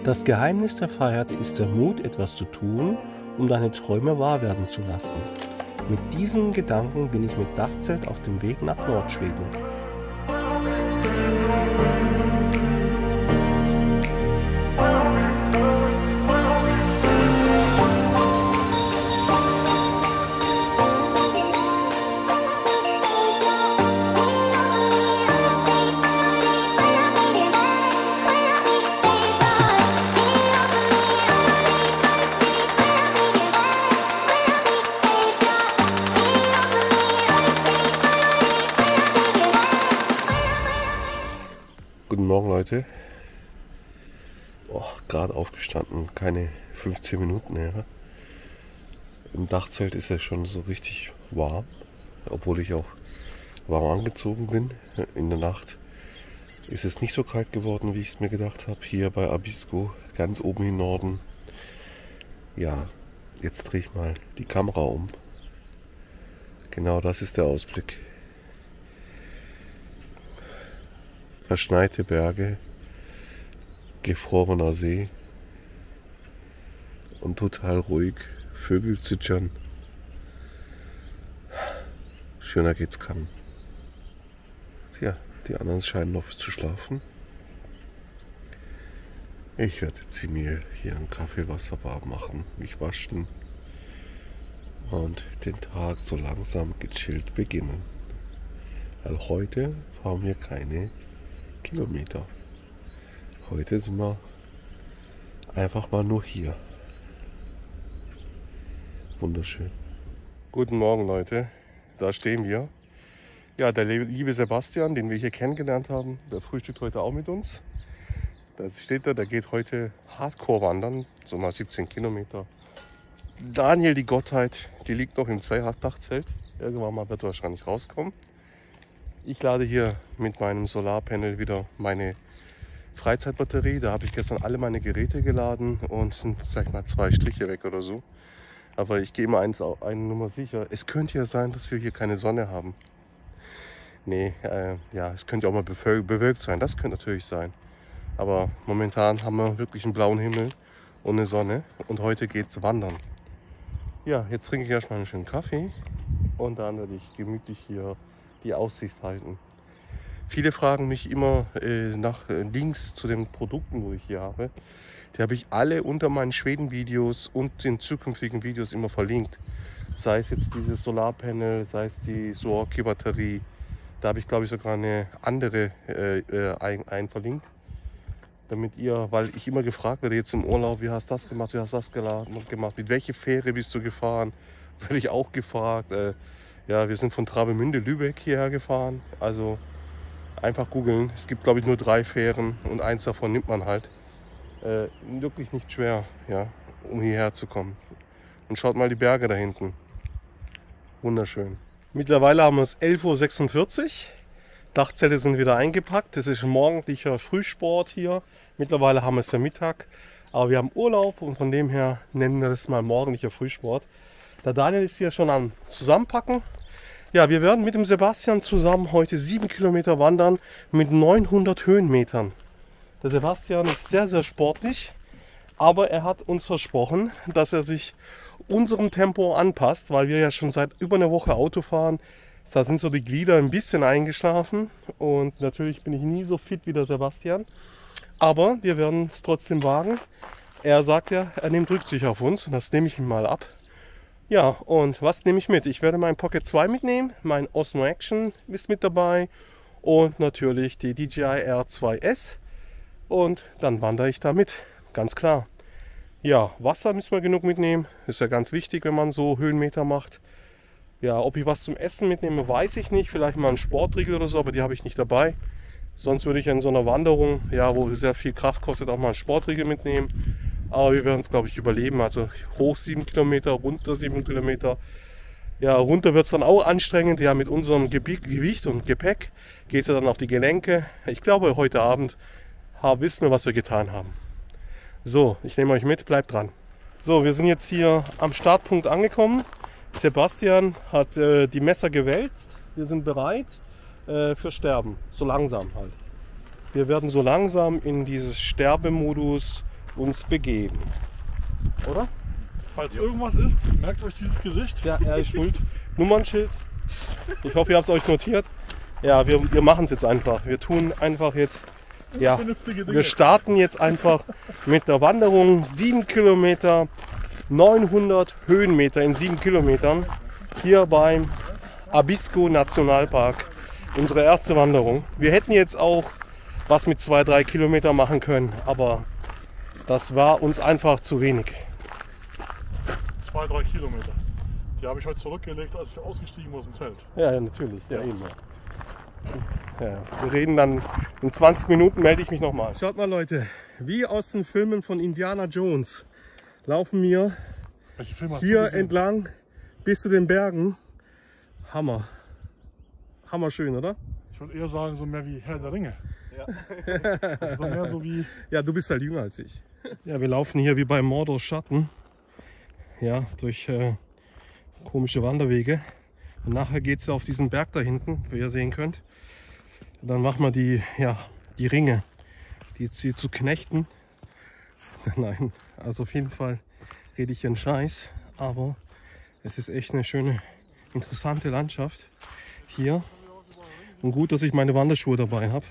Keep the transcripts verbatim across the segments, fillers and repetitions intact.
Das Geheimnis der Freiheit ist der Mut, etwas zu tun, um deine Träume wahr werden zu lassen. Mit diesem Gedanken bin ich mit Dachzelt auf dem Weg nach Nordschweden. Guten Morgen, Leute. Oh, gerade aufgestanden, keine fünfzehn Minuten her. Im Dachzelt ist es schon so richtig warm, obwohl ich auch warm angezogen bin. In der Nacht ist es nicht so kalt geworden, wie ich es mir gedacht habe. Hier bei Abisko, ganz oben im Norden. Ja, jetzt drehe ich mal die Kamera um. Genau das ist der Ausblick. Verschneite Berge, gefrorener See und total ruhig, Vögel zwitschern. Schöner geht's kaum. Tja, die anderen scheinen noch zu schlafen. Ich werde jetzt mir hier einen Kaffeewasser warm machen, mich waschen und den Tag so langsam gechillt beginnen. Weil heute fahren wir keine Kilometer. Heute sind wir einfach mal nur hier. Wunderschön. Guten Morgen, Leute. Da stehen wir. Ja, der liebe Sebastian, den wir hier kennengelernt haben, der frühstückt heute auch mit uns. Da steht er, der geht heute Hardcore wandern, so mal siebzehn Kilometer. Daniel, die Gottheit, die liegt noch im Dachzelt. Irgendwann mal wird er wahrscheinlich rauskommen. Ich lade hier mit meinem Solarpanel wieder meine Freizeitbatterie. Da habe ich gestern alle meine Geräte geladen und sind vielleicht mal zwei Striche weg oder so. Aber ich gehe mal eins, eine Nummer sicher. Es könnte ja sein, dass wir hier keine Sonne haben. Nee, äh, ja, es könnte auch mal bewölkt sein. Das könnte natürlich sein. Aber momentan haben wir wirklich einen blauen Himmel und eine Sonne. Und heute geht's wandern. Ja, jetzt trinke ich erstmal einen schönen Kaffee und dann werde ich gemütlich hier die Aussicht halten. Viele fragen mich immer äh, nach äh, Links zu den Produkten, die ich hier habe. Die habe ich alle unter meinen Schweden-Videos und den zukünftigen Videos immer verlinkt. Sei es jetzt dieses Solarpanel, sei es die Soorki-Batterie. Da habe ich, glaube ich, sogar eine andere äh, äh, ein, ein verlinkt. Damit ihr, weil ich immer gefragt werde jetzt im Urlaub, wie hast du das gemacht, wie hast du das gemacht, mit welcher Fähre bist du gefahren? Werde ich auch gefragt. Äh, Ja, wir sind von Travemünde, Lübeck hierher gefahren. Also einfach googeln. Es gibt, glaube ich, nur drei Fähren und eins davon nimmt man halt. Äh, wirklich nicht schwer, ja, um hierher zu kommen. Und schaut mal die Berge da hinten. Wunderschön. Mittlerweile haben wir es elf Uhr sechsundvierzig. Dachzelte sind wieder eingepackt. Das ist ein morgendlicher Frühsport hier. Mittlerweile haben wir es ja Mittag. Aber wir haben Urlaub und von dem her nennen wir das mal morgendlicher Frühsport. Der Daniel ist hier schon am Zusammenpacken. Ja, wir werden mit dem Sebastian zusammen heute sieben Kilometer wandern mit neunhundert Höhenmetern. Der Sebastian ist sehr, sehr sportlich, aber er hat uns versprochen, dass er sich unserem Tempo anpasst, weil wir ja schon seit über einer Woche Auto fahren. Da sind so die Glieder ein bisschen eingeschlafen und natürlich bin ich nie so fit wie der Sebastian. Aber wir werden es trotzdem wagen. Er sagt ja, er nimmt Rücksicht auf uns und das nehme ich ihm mal ab. Ja, und was nehme ich mit? Ich werde mein Pocket zwei mitnehmen, mein Osmo Action ist mit dabei und natürlich die D J I R zwei S und dann wandere ich da mit, ganz klar. Ja, Wasser müssen wir genug mitnehmen, ist ja ganz wichtig, wenn man so Höhenmeter macht. Ja, ob ich was zum Essen mitnehme, weiß ich nicht, vielleicht mal einen Sportriegel oder so, aber die habe ich nicht dabei. Sonst würde ich in so einer Wanderung, ja, wo sehr viel Kraft kostet, auch mal einen Sportriegel mitnehmen. Aber wir werden es, glaube ich, überleben. Also hoch sieben Kilometer, runter sieben Kilometer. Ja, runter wird es dann auch anstrengend. Ja, mit unserem Gewicht und Gepäck geht es ja dann auf die Gelenke. Ich glaube, heute Abend wissen wir, was wir getan haben. So, ich nehme euch mit, bleibt dran. So, wir sind jetzt hier am Startpunkt angekommen. Sebastian hat äh, die Messer gewälzt. Wir sind bereit äh, für Sterben. So langsam halt. Wir werden so langsam in dieses Sterbemodus uns begeben. Oder? Falls irgendwas ist, merkt euch dieses Gesicht. Ja, er ist schuld. Nummernschild. Ich hoffe, ihr habt es euch notiert. Ja, wir, wir machen es jetzt einfach. Wir tun einfach jetzt, ja, wir starten jetzt einfach mit der Wanderung. sieben Kilometer, neunhundert Höhenmeter in sieben Kilometern. Hier beim Abisko Nationalpark. Unsere erste Wanderung. Wir hätten jetzt auch was mit zwei, drei Kilometer machen können, aber das war uns einfach zu wenig. Zwei, drei Kilometer. Die habe ich heute zurückgelegt, als ich ausgestiegen bin aus dem Zelt. Ja, ja natürlich. Ja, eben. Ja, wir reden dann in zwanzig Minuten, melde ich mich nochmal. Schaut mal Leute, wie aus den Filmen von Indiana Jones laufen wir Welche Filme hast du hier gesehen? entlang bis zu den Bergen. Hammer. Hammerschön, oder? Ich würde eher sagen, so mehr wie Herr der Ringe. Ja. Das ist doch mehr so wie... Ja, du bist halt jünger als ich. Ja, wir laufen hier wie bei Mordors Schatten. Ja, durch äh, komische Wanderwege. Und nachher geht es ja auf diesen Berg da hinten, wie ihr sehen könnt. Und dann machen wir die, ja, die Ringe, die, die zu knechten. Nein, also auf jeden Fall rede ich hier einen Scheiß. Aber es ist echt eine schöne, interessante Landschaft hier. Und gut, dass ich meine Wanderschuhe dabei habe.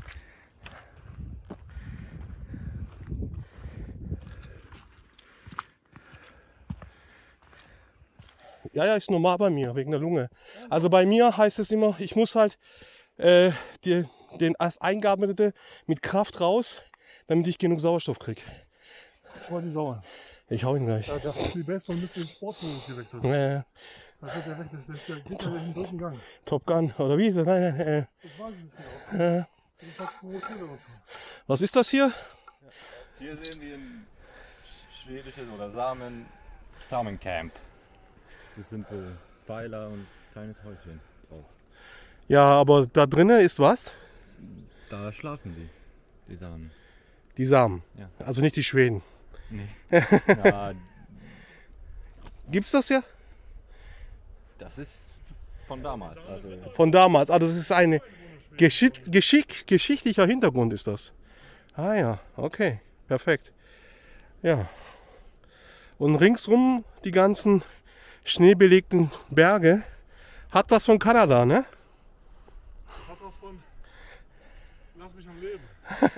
Ja, ja, ist normal bei mir, wegen der Lunge. Also bei mir heißt es immer, ich muss halt äh, die, den als Eingabemittel mit Kraft raus, damit ich genug Sauerstoff kriege. Ich wollte die Sauer. Ich hau ihn gleich. Ja, das ist die Baseball mit dem Sportmodus gewechselt. Ja, ja. Das wird ja weg, das ist der geht ja in den dritten Gang. Top Gun, oder wie ist das? Nein, nein, äh, Das weiß ich nicht genau. äh. Das ist fast provoziert aber schon. Was ist das hier? Hier sehen wir ein schwedisches oder Samen, Samencamp. Das sind äh, Pfeiler und kleines Häuschen drauf. Ja, aber da drinnen ist was? Da schlafen die, die Samen. Die Samen. Ja. Also nicht die Schweden. Nee. Ja, Gibt's das ja? das ist von damals. Also Von damals. Also das ist ein Geschick, Geschick, geschichtlicher Hintergrund ist das. Ah ja, okay, perfekt. Ja. Und ringsrum die ganzen schneebelegten Berge. Hat was von Kanada, ne? Hat was von Lass mich am Leben.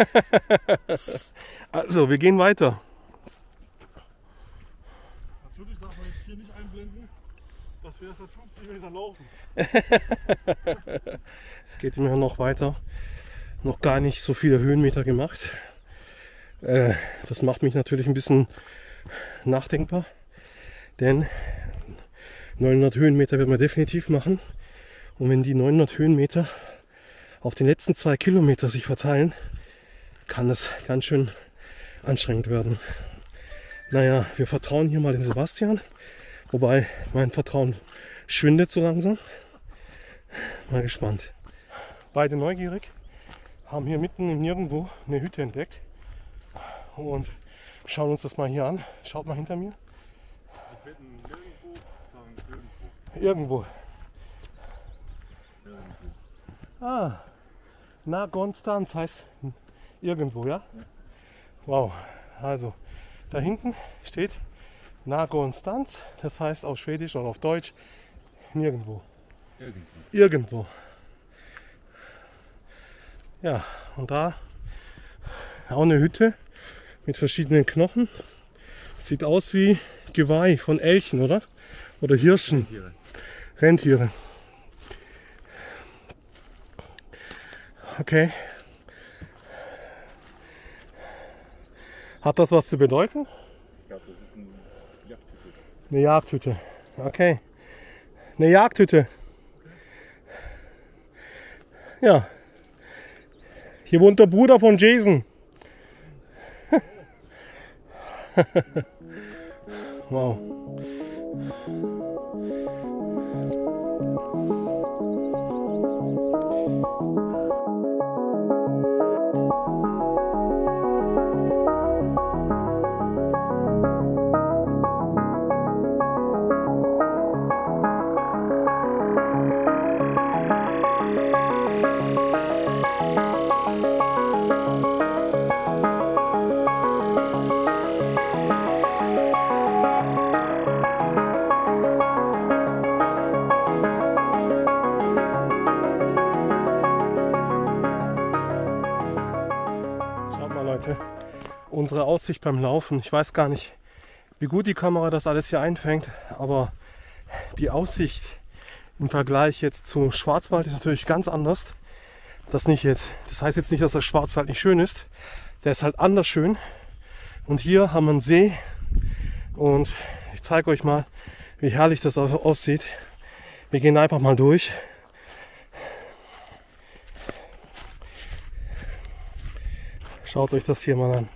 Also, wir gehen weiter. Natürlich darf man jetzt hier nicht einblenden, dass wir erst seit fünfzig Metern laufen. Es geht immer noch weiter. Noch gar nicht so viele Höhenmeter gemacht. Äh, das macht mich natürlich ein bisschen nachdenkbar. Denn neunhundert Höhenmeter werden wir definitiv machen. Und wenn die neunhundert Höhenmeter auf den letzten zwei Kilometer sich verteilen, kann das ganz schön anstrengend werden. Naja, wir vertrauen hier mal den Sebastian. Wobei mein Vertrauen schwindet so langsam. Mal gespannt. Beide neugierig. Haben hier mitten im Nirgendwo eine Hütte entdeckt. Und schauen uns das mal hier an. Schaut mal hinter mir. Irgendwo. Ah, Nagonstanz heißt irgendwo, ja? Wow, also da hinten steht Nagonstanz, das heißt auf Schwedisch oder auf Deutsch nirgendwo. irgendwo. Irgendwo. Ja, und da auch eine Hütte mit verschiedenen Knochen. Sieht aus wie Geweih von Elchen, oder? Oder Hirschen. Rentiere. Rentiere. Okay. Hat das was zu bedeuten? Ich glaube, das ist ein Jagdhütte. Eine Jagdhütte. Okay. Eine Jagdhütte. Ja. Hier wohnt der Bruder von Jason. Wow. Leute. Unsere Aussicht beim Laufen. Ich weiß gar nicht, wie gut die Kamera das alles hier einfängt, aber die Aussicht im Vergleich jetzt zu Schwarzwald ist natürlich ganz anders. Das nicht jetzt, das heißt jetzt nicht, dass der Schwarzwald nicht schön ist. Der ist halt anders schön. Und hier haben wir einen See. Und ich zeige euch mal, wie herrlich das aussieht. Wir gehen einfach mal durch. Schaut euch das hier mal an.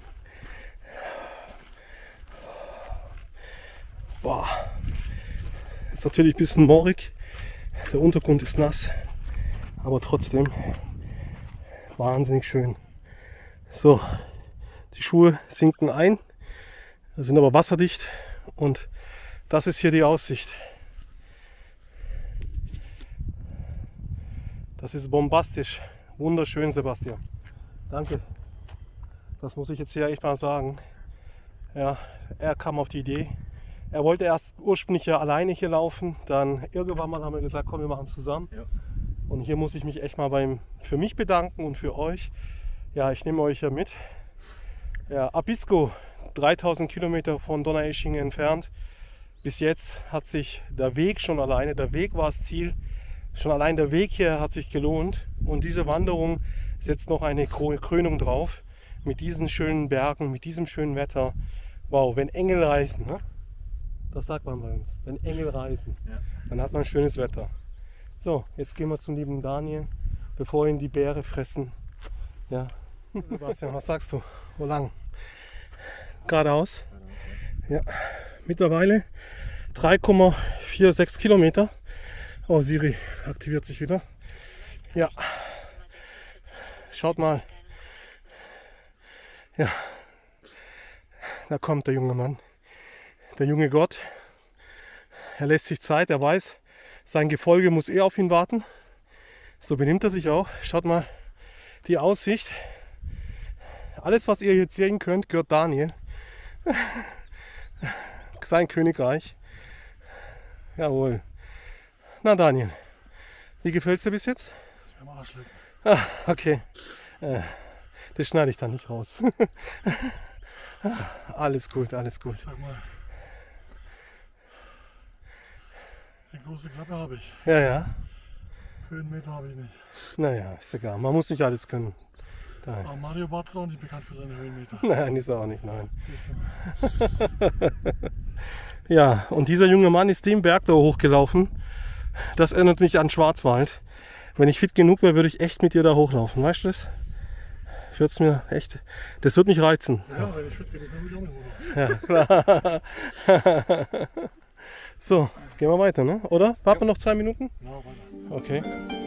Boah. Ist natürlich ein bisschen moorig. Der Untergrund ist nass. Aber trotzdem wahnsinnig schön. So, die Schuhe sinken ein. Sind aber wasserdicht. Und das ist hier die Aussicht. Das ist bombastisch. Wunderschön, Sebastian. Danke. Das muss ich jetzt hier echt mal sagen. Ja, er kam auf die Idee. Er wollte erst ursprünglich ja alleine hier laufen. Dann irgendwann mal haben wir gesagt, komm, wir machen es zusammen. Ja. Und hier muss ich mich echt mal beim, für mich bedanken und für euch. Ja, ich nehme euch ja mit. Ja, Abisko, dreitausend Kilometer von Donaueschingen entfernt. Bis jetzt hat sich der Weg schon alleine, der Weg war das Ziel. Schon allein der Weg hier hat sich gelohnt und diese Wanderung setzt noch eine Krönung drauf mit diesen schönen Bergen, mit diesem schönen Wetter. Wow, wenn Engel reisen, ne? Das sagt man bei uns, wenn Engel reisen, ja. Dann hat man schönes Wetter. So, jetzt gehen wir zum lieben Daniel, bevor ihn die Bäre fressen. Ja. Sebastian, was sagst du? Wo lang? Geradeaus? Ja. Mittlerweile drei Komma sechsundvierzig Kilometer. Oh, Siri aktiviert sich wieder. Ja. Schaut mal. Ja. Da kommt der junge Mann. Der junge Gott. Er lässt sich Zeit. Er weiß, sein Gefolge muss eh auf ihn warten. So benimmt er sich auch. Schaut mal die Aussicht. Alles, was ihr jetzt sehen könnt, gehört Daniel. Sein Königreich. Jawohl. Na Daniel, wie gefällt es dir bis jetzt? Das ist mir am Arsch lecken. Ah, okay. Äh, das schneide ich dann nicht raus. Alles gut, alles gut. Sag mal, eine große Klappe habe ich. Ja, ja. Höhenmeter habe ich nicht. Naja, ist egal. Man muss nicht alles können. Nein. Aber Mario Barth ist auch nicht bekannt für seine Höhenmeter. Nein, ist er auch nicht, nein. Ja, und dieser junge Mann ist den Berg da hochgelaufen. Das erinnert mich an Schwarzwald. Wenn ich fit genug wäre, würde ich echt mit dir da hochlaufen. Weißt du das? Ich würde es mir echt, das würde mich reizen. Ja, ja, wenn ich fit genug wäre, würde ich auch mit Ja, klar. So, gehen wir weiter, ne? Oder? Warten wir noch zwei Minuten? Ja, weiter. Okay.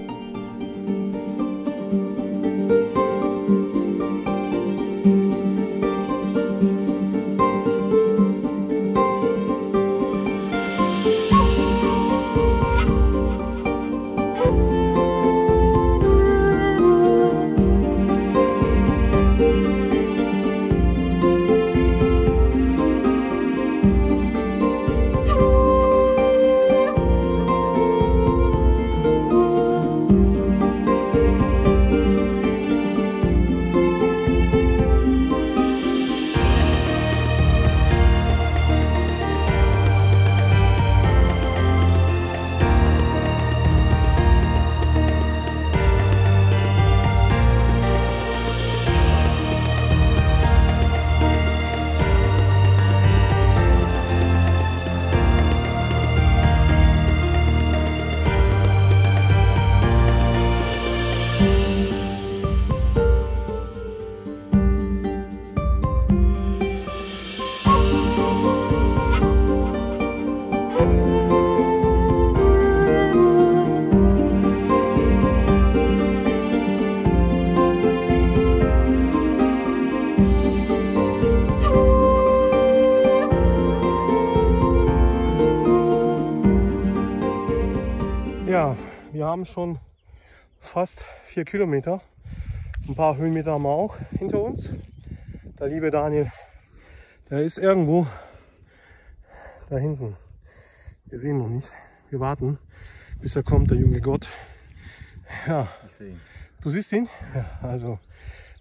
Ja, wir haben schon fast vier Kilometer. Ein paar Höhenmeter haben wir auch hinter uns. Der liebe Daniel, der ist irgendwo da hinten. Wir sehen ihn noch nicht. Wir warten, bis er kommt, der junge Gott. Ja, ich sehe ihn. Du siehst ihn? Ja, also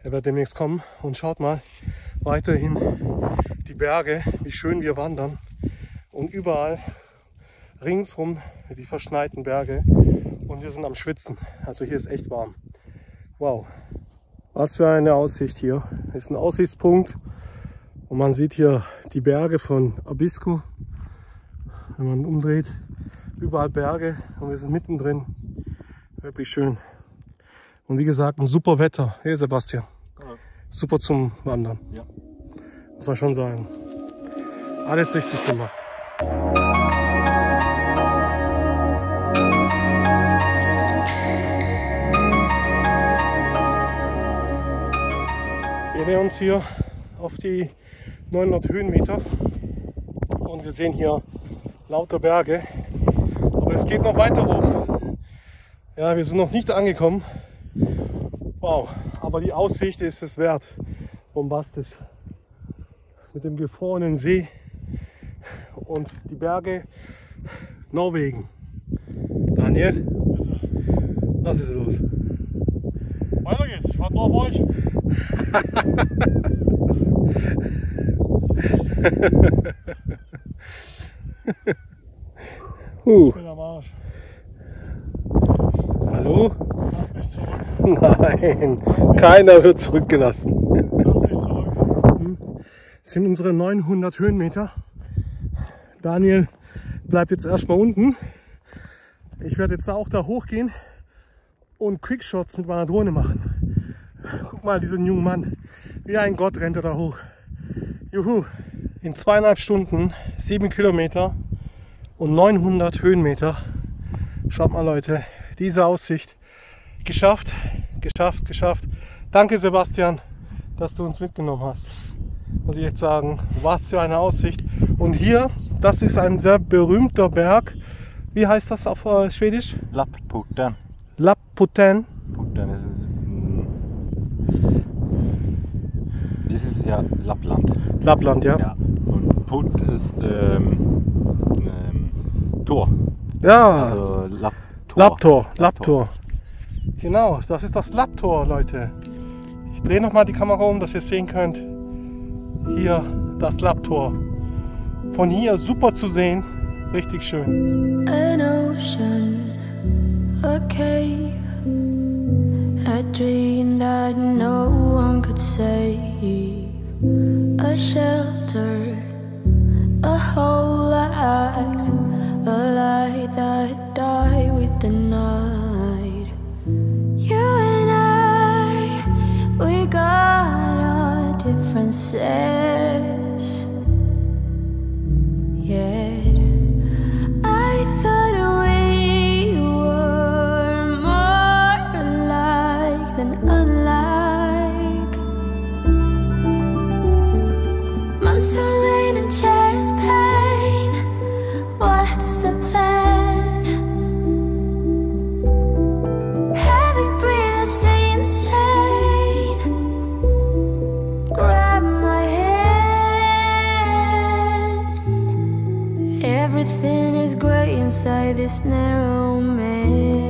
Er wird demnächst kommen und schaut mal weiterhin die Berge, wie schön wir wandern und überall ringsrum die verschneiten Berge und wir sind am Schwitzen. Also hier ist echt warm. Wow, was für eine Aussicht hier. Das ist ein Aussichtspunkt und man sieht hier die Berge von Abisko. Wenn man umdreht, überall Berge und wir sind mittendrin. Wirklich schön. Und wie gesagt, ein super Wetter. Hey Sebastian. Ja. Super zum Wandern. Ja. Muss man schon sagen. Alles richtig gemacht. Wir nähern uns hier auf die neunhundert Höhenmeter und wir sehen hier lauter Berge. Aber es geht noch weiter hoch. Ja, wir sind noch nicht angekommen. Wow, aber die Aussicht ist es wert. Bombastisch. Mit dem gefrorenen See und die Berge Norwegen. Daniel, was ist los? Weiter geht's, ich warte nur auf euch. uh. Ich bin am Arsch. Hallo? Lass mich zurück. Nein, keiner wird zurückgelassen. Lass mich zurück. Das sind unsere neunhundert Höhenmeter. Daniel bleibt jetzt erstmal unten. Ich werde jetzt auch da hochgehen und Quickshots mit meiner Drohne machen. Guck mal, diesen jungen Mann. Wie ein Gott rennt er da hoch. Juhu. In zweieinhalb Stunden sieben Kilometer und neunhundert Höhenmeter. Schaut mal Leute, diese Aussicht. Geschafft, geschafft, geschafft. Danke Sebastian, dass du uns mitgenommen hast. Muss ich echt sagen, was für eine Aussicht. Und hier, das ist ein sehr berühmter Berg. Wie heißt das auf äh, Schwedisch? Lappporten. Lappporten. Porten ist, mm, das ist ja Lappland. Lappland, ja. Ja. Und Put ist ähm, ähm, Tor. Ja, Also Lapptor. Lapptor, Lapptor. Genau, das ist das Lapptor, Leute. Ich drehe nochmal die Kamera um, dass ihr sehen könnt. Hier das Lapptor. Von hier super zu sehen. Richtig schön. An ocean, a cave, a dream that no one could save, a shelter, a whole act, a light that died with the night. You and I, we got our differences, yeah. I thought we were more alike than unlike. Months of rain and chest pain. What's the plan? Heavy breathing, stay insane. Grab my hand. Everything is great inside this narrow maze.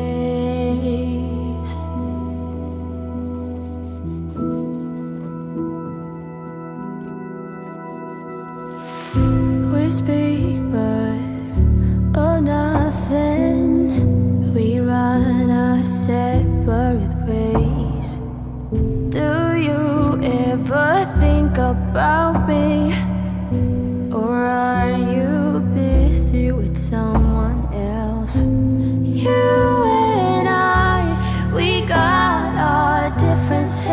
We speak but oh nothing. We run our separate ways. Do you ever think about me? Or are you busy with someone else? You and I, we got our differences,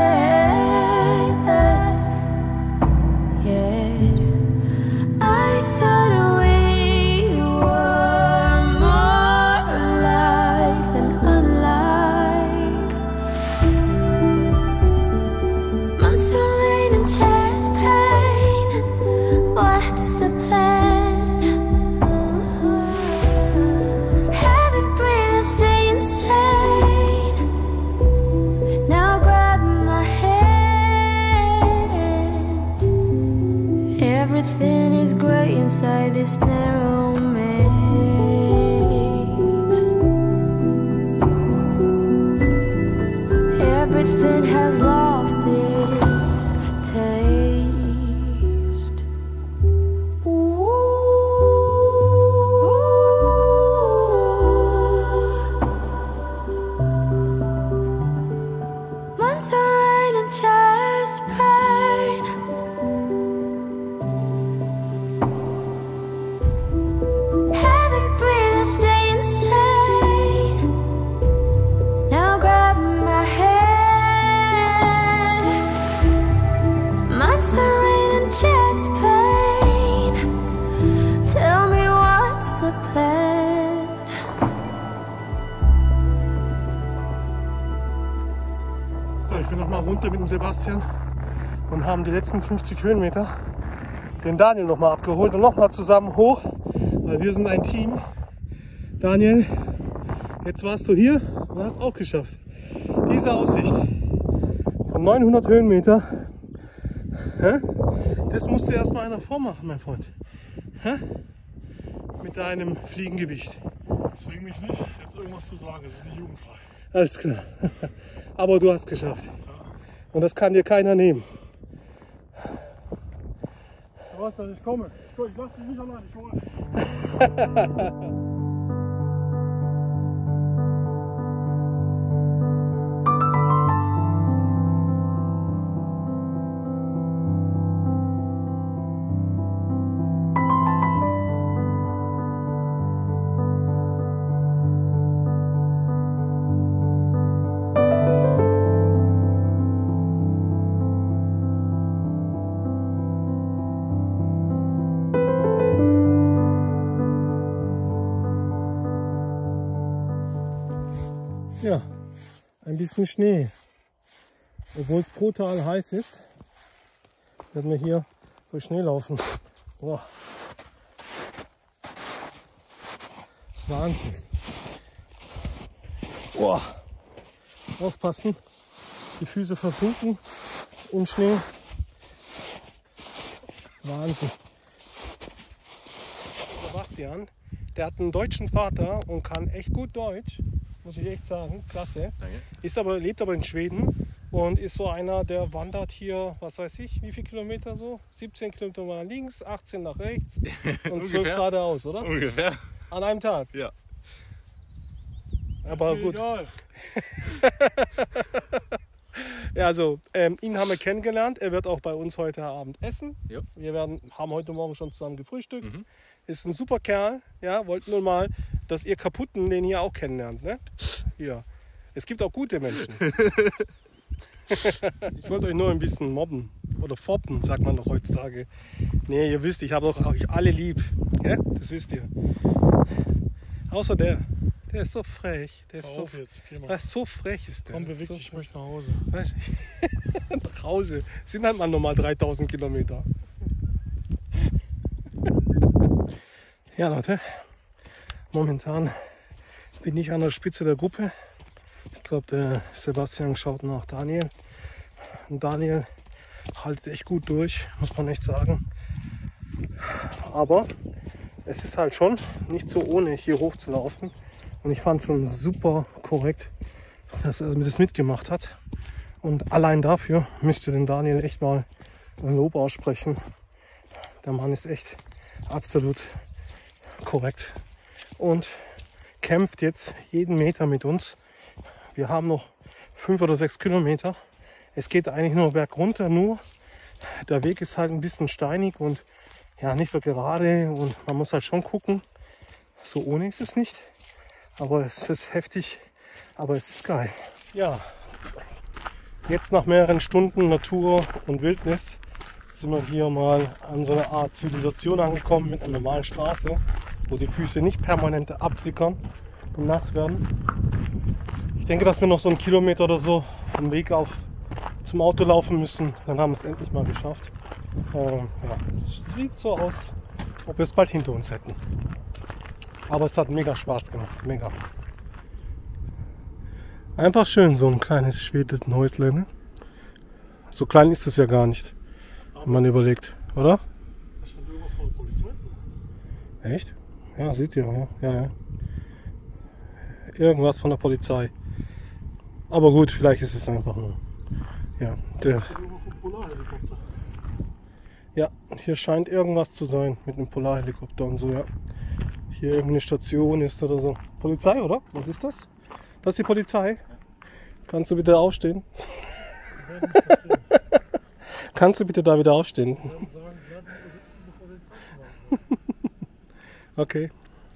yeah. I thought we were more alike than unlike. Months of rain and chest pain. What's the plan? Heavy breathing, stay insane. Now grab my hand. Months of rain and chest pain. Heavy breathing, stay insane. Now grab my hand. Months of rain and chest pain. Tell me what's the plan. So, ich bin noch mal runter mit dem Sebastian und haben die letzten fünfzig Höhenmeter den Daniel noch mal abgeholt und noch mal zusammen hoch, weil wir sind ein Team. Daniel, jetzt warst du hier und hast auch geschafft. Diese Aussicht von neunhundert Höhenmeter, hä? Das musst du erstmal einer vormachen, mein Freund. Hä? Mit deinem Fliegengewicht. Zwing mich nicht, jetzt irgendwas zu sagen, es ist nicht jugendfrei. Alles klar. Aber du hast geschafft. Und das kann dir keiner nehmen. Du weißt ja, ich komme. Ich, ich lasse dich nicht allein, ich hole dich. Ja, ein bisschen Schnee. Obwohl es brutal heiß ist, werden wir hier durch Schnee laufen. Boah. Wahnsinn. Boah. Aufpassen, die Füße versinken im Schnee. Wahnsinn. Sebastian, der hat einen deutschen Vater und kann echt gut Deutsch. Muss ich echt sagen, klasse. Danke. Ist aber, lebt aber in Schweden und ist so einer, der wandert hier, was weiß ich, wie viele Kilometer so? siebzehn Kilometer nach links, achtzehn nach rechts und zwölf geradeaus, oder? Ungefähr. An einem Tag. Ja. Aber Mir gut. egal. Ja, also ähm, ihn haben wir kennengelernt. Er wird auch bei uns heute Abend essen. Ja. Wir werden, haben heute Morgen schon zusammen gefrühstückt. Mhm. Ist ein super Kerl. Ja, wollten nur mal, dass ihr Kaputten den hier auch kennenlernt. Ne? Ja. Es gibt auch gute Menschen. Ich wollte euch nur ein bisschen mobben. Oder foppen, sagt man doch heutzutage. Nee, ihr wisst, ich habe doch euch alle lieb. Ja? Das wisst ihr. Außer der. Der ist so frech. Der ist Hör so, auf jetzt, geh mal. der ist so frech. Ist der. Komm, beweg so dich, ich frech. möchte nach Hause. Weißt du? Nach Hause. Sind halt mal nochmal dreitausend Kilometer. Ja, Leute. Momentan bin ich an der Spitze der Gruppe. Ich glaube, der Sebastian schaut nach Daniel. Und Daniel haltet echt gut durch, muss man echt sagen. Aber es ist halt schon nicht so ohne, hier hochzulaufen. Und ich fand es schon super korrekt, dass er das mitgemacht hat. Und allein dafür müsste den Daniel echt mal ein Lob aussprechen. Der Mann ist echt absolut korrekt und kämpft jetzt jeden Meter mit uns. Wir haben noch fünf oder sechs Kilometer. Es geht eigentlich nur bergunter, nur der Weg ist halt ein bisschen steinig und ja, nicht so gerade und man muss halt schon gucken. So ohne ist es nicht, aber es ist heftig, aber es ist geil. Ja, jetzt nach mehreren Stunden Natur und Wildnis sind wir hier mal an so einer Art Zivilisation angekommen mit einer normalen Straße, wo die Füße nicht permanent absickern und nass werden. Ich denke, dass wir noch so einen Kilometer oder so vom Weg auf zum Auto laufen müssen. Dann haben wir es endlich mal geschafft. Ähm, ja, es sieht so aus, ob wir es bald hinter uns hätten. Aber es hat mega Spaß gemacht, mega. Einfach schön, so ein kleines schwedisches Häusle. Ne? So klein ist es ja gar nicht, wenn man überlegt, oder? Da stand irgendwas von der Polizei. Echt? Ja, sieht ihr, ja. ja, ja. Irgendwas von der Polizei. Aber gut, vielleicht ist es einfach nur. Ja, der, Irgendwas vom Polarhelikopter. ja, hier scheint irgendwas zu sein mit einem Polarhelikopter und so, ja. Hier irgendeine Station ist oder so. Polizei, oder? Was ist das? Das ist die Polizei. Kannst du bitte aufstehen? werden nicht verstehen. Kannst du bitte da wieder aufstehen? Die werden sagen, bleib mal sitzen, bevor wir den Krankenwagen machen. Okay.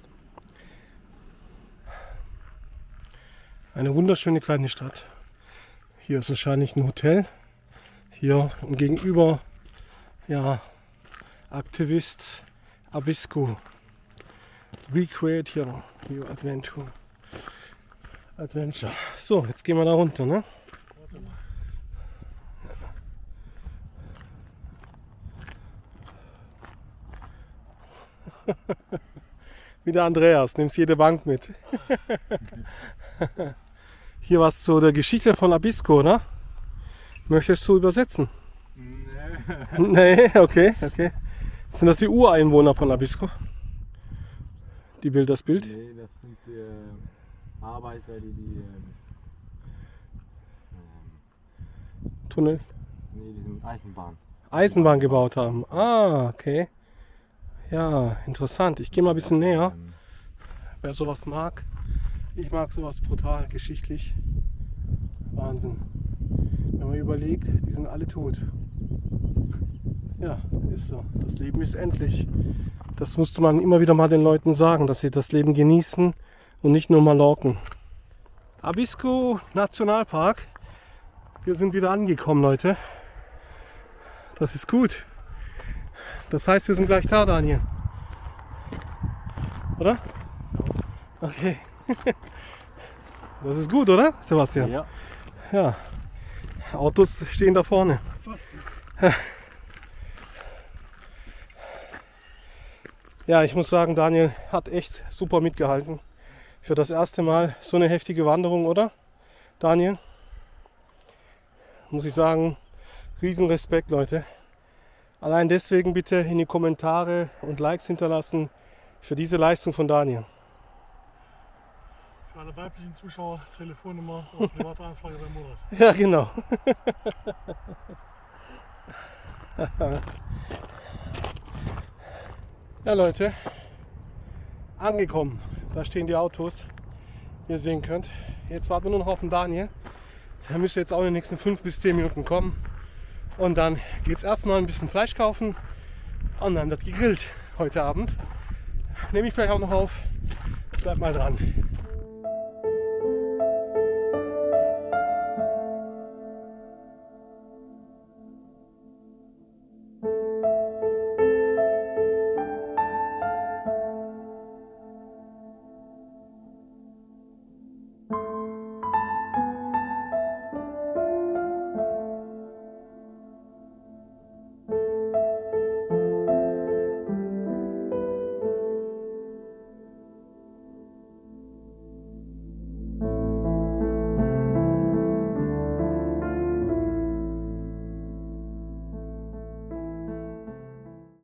Eine wunderschöne kleine Stadt. Hier ist wahrscheinlich ein Hotel. Hier und gegenüber, ja, Aktivist Abisko. Recreate here your adventure. Adventure. So, jetzt gehen wir da runter, ne? Warte mal. Wie der Andreas, nimmst jede Bank mit. Hier was zu der Geschichte von Abisko, ne? Möchtest du übersetzen? Nee. Nee, okay, okay. Sind das die Ureinwohner von Abisko? Die Bild, das Bild? Nee, das sind die äh, Arbeiter, die die. Ähm, Tunnel? nee, die sind Eisenbahn. Eisenbahn gebaut haben. Ah, okay. Ja, interessant. Ich gehe mal ein bisschen näher. Ähm, Wer sowas mag. Ich mag sowas brutal, geschichtlich. Wahnsinn. Wenn man überlegt, die sind alle tot. Ja, ist so. Das Leben ist endlich. Das musste man immer wieder mal den Leuten sagen, dass sie das Leben genießen und nicht nur Mallorca. Abisko Nationalpark. Wir sind wieder angekommen, Leute. Das ist gut. Das heißt, wir sind gleich da, Daniel. Oder? Okay. Das ist gut, oder, Sebastian? ja. Ja. Autos stehen da vorne. Fast. Ja, ich muss sagen, Daniel hat echt super mitgehalten. Für das erste Mal so eine heftige Wanderung, oder? Daniel? Muss ich sagen, riesen Respekt, Leute. Allein deswegen bitte in die Kommentare und Likes hinterlassen für diese Leistung von Daniel. Für alle weiblichen Zuschauer, Telefonnummer und private Anfrage beim Monat. Ja, genau. Ja, Leute, angekommen. Da stehen die Autos, wie ihr sehen könnt. Jetzt warten wir nur noch auf den Daniel. Der müsste jetzt auch in den nächsten fünf bis zehn Minuten kommen. Und dann geht es erstmal ein bisschen Fleisch kaufen und dann wird gegrillt heute Abend. Nehme ich vielleicht auch noch auf. Bleibt mal dran.